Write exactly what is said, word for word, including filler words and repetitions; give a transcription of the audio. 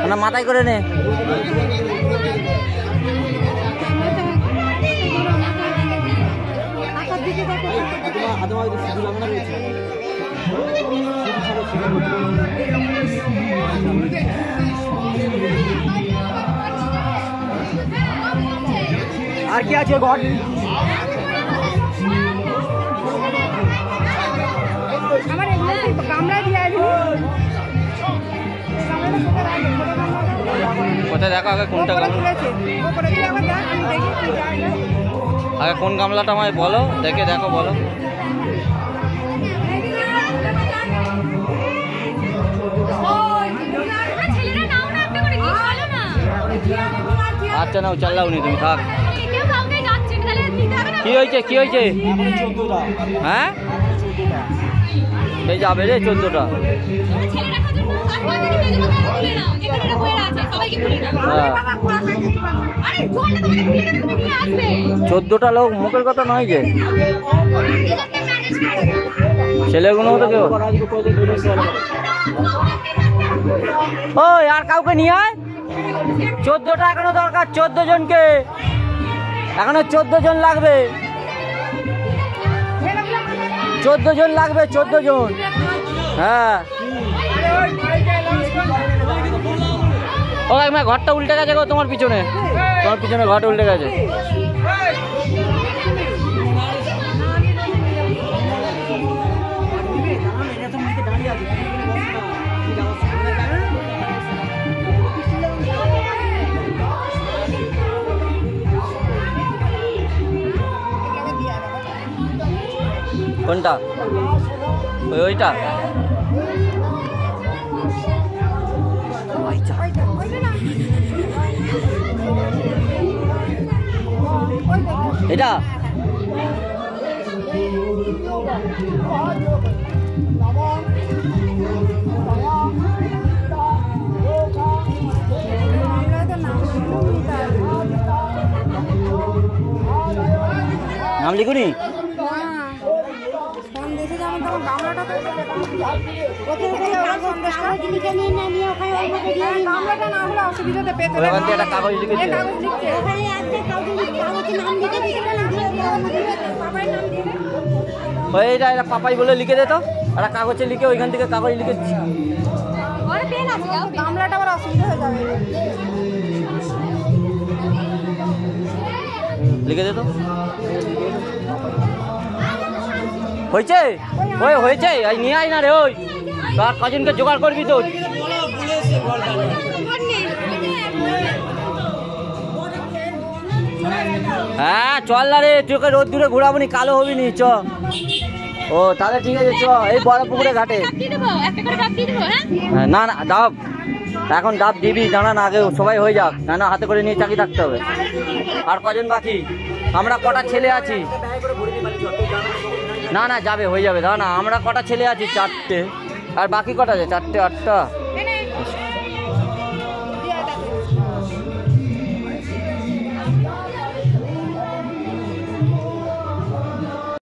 না মাথায় করে নে। আর কি আছে ঘর? কোথায় দেখো আগে কোনটা গামলা, আগে কোন গামলাটা আমায় বলো, দেখে দেখো বলো। আচ্ছা নাও চাল্লাও নি তুমি থাক। কি হয়েছে কি হয়েছে? হ্যাঁ এই যাবে রে চোদ্দটা। চোদ্দটা লোক মুখের কথা নয় যে, ছেলেগুলো তো কেউ। ও আর কাউকে নিয়ে আয়, চোদ্দটা এখনো দরকার, চোদ্দ জনকে এখনো চোদ্দ জন লাগবে, চোদ্দ জন লাগবে, চোদ্দ জন। হ্যাঁ ও একবার ঘরটা উল্টে গেছে গো তোমার পিছনে, তোমার পিছনে ঘরটা উল্টে গেছে। কোনটা? ওই ওইটা এটা নাম লিখুনি? পাপাই বলে লিখে দে তো, একটা কাগজে লিখে ওইখান থেকে কাগজ লিখে লিখে দে তো। হয়েছে ওই হয়েছে নিয়ে আয় না রে, ওই তার কজনকে জোগাড় করবি তো। হ্যাঁ চল না রে, তোকে রোদ দূরে ঘুরাবো নি, কালো হবি নি, চ। ও তাহলে ঠিক আছে চ, এই বড় পুকুরে ঘাটে। না না ডাব এখন ডাব দিবি, জানা না আগে সবাই হয়ে যাক, না না হাতে করে নিয়ে চাকি থাকতে হবে। আর কজন বাকি? আমরা কটা ছেলে আছি? না না যাবে হয়ে যাবে, দাও না, আমরা কটা ছেলে আছি? চারটে। আর বাকি কটা আছে? চারটে আটটা